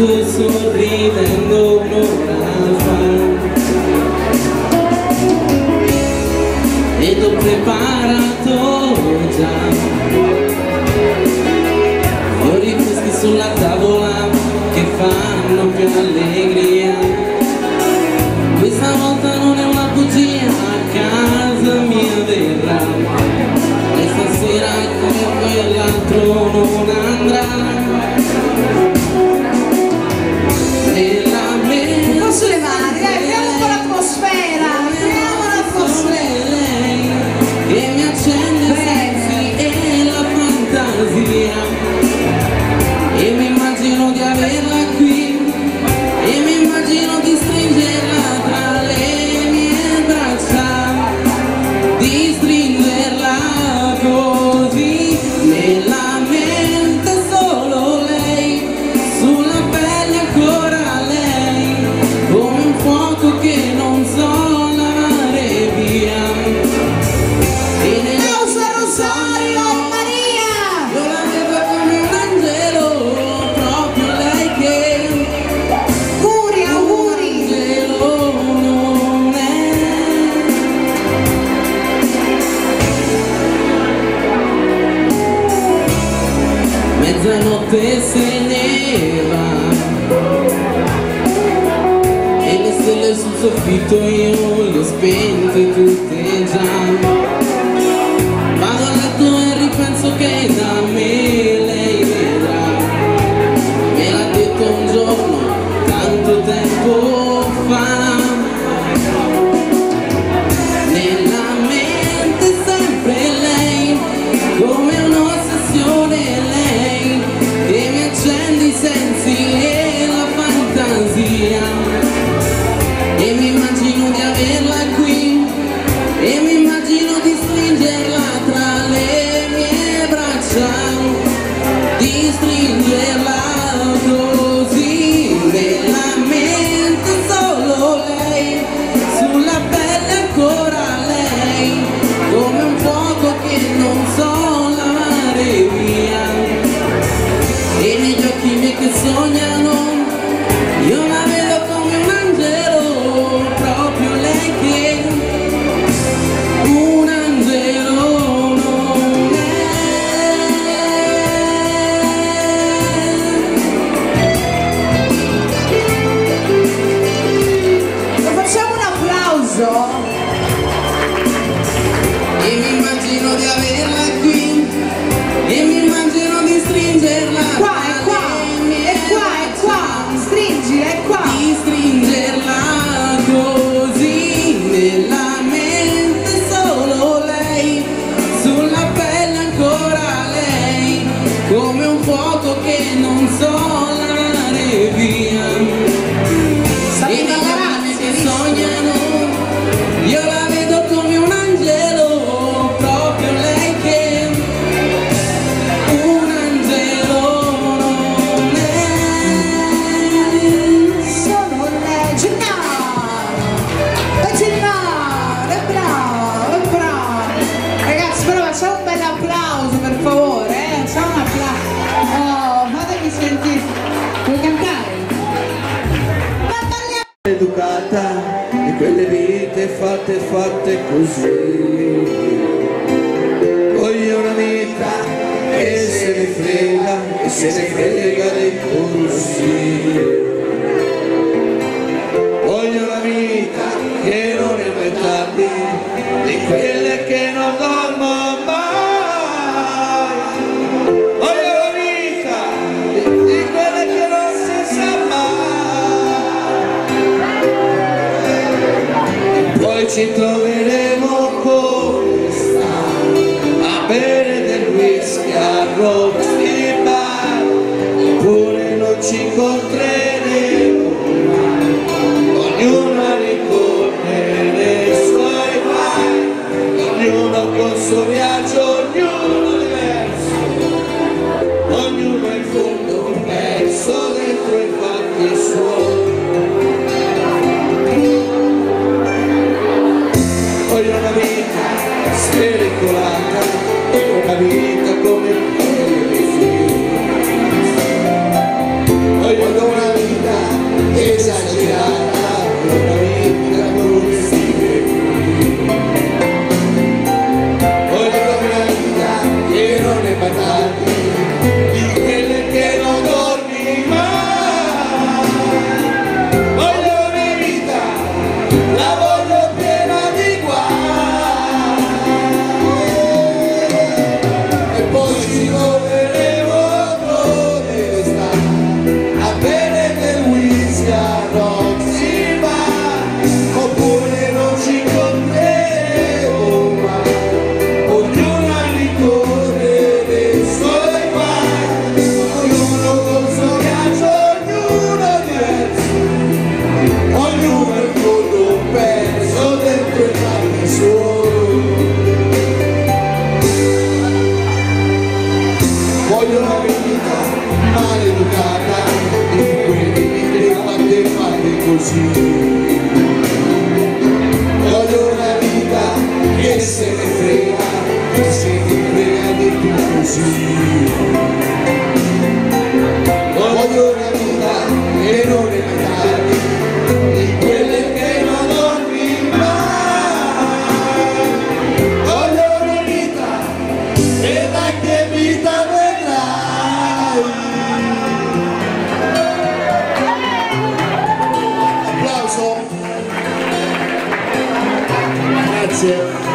tu sorridendo un'ora fa ed ho preparato già fiori freschi sulla tavola che fanno più allegria. Questa volta non è una bugia, a casa mia verrà e stasera come quell'altro non andrà. Posso le mani, dai, apriamo un po' l'atmosfera, apriamo l'atmosfera. Che mi accende i sensi e la fantasia e mi immagino di averla qui e mi immagino di stringerla tra le mie braccia, di stringerla così nella mente solo lei, sulla pelle ancora lei, come un fuoco che non so lavare via. Mezzanotte se ne va e le stelle sul soffitto io le ho spente tutte già. Vado a letto e ripenso che da me lei vedrà. Me l'ha detto un giorno tanto tempo fa. Nella mente sempre lei, come un'ossessione lei, che mi accende i sensi e la fantasia e mi immagino di averla qui e mi immagino di stringerla tra le mie braccia, di stringerla così nella mente solo lei, sulla pelle ancora lei, come un fuoco che non so lavare via. E negli occhi miei che sognano io la vedo come un angelo, proprio lei che un angelo non è. Lo facciamo un applauso? E mi immagino di averla qui e mi immagino di stringerla Qua, è qua, è qua, è qua, stringi, è qua. di stringerla così nella mente solo lei, sulla pelle ancora lei, come un fuoco che non so lavare via. E negli occhi che sognano io la vedo come un angelo, proprio lei che un angelo non è. Sono lei, Gennaro, è bravo, è bravo. Ragazzi, però facciamo un bel applauso per favore, facciamo un applauso. Oh, fatemi sentire. Vuoi cantare? Educata di quelle vite fatte così. Voglio un'amica che se ne frega dei corsi. Voglio un'amica che non è mai tardi, di quelle che non dormo mai. Voglio un'amica di quelle che non si sa mai. Poi ci troveremo come sta a bere del whisky a Roma in bar, oppure non ci incontreremo, ognuno ricorre nei suoi guai, ognuno col suo viaggio, ognuno diverso, ognuno in fondo perso dentro i fatti suoi. Voglio una vita spericolata, una vita come i miei figli. Voglio una vita creata una vita così. Voglio una vita che non è mai tardi, di quelle che non dormi mai. Voglio una vita, la voglio piena di guai. E poi ci troveremo dove sta, a bere del whisky a Roxima, oppure non ci incontreremo mai. Ognuno a ricorrere dei suoi guai, ognuno col suo viaggio, ognuno diverso, ognuno il mondo perso dentro i panni suoi. Voglio una vita maleducata, di quelli che fate così. Voglio una vita che se ne frega di tutto così. Voglio una vita che non è mai tardi, di quelle che non dormi mai. Voglio una vita e da che vita vedrai. Applauso. Grazie.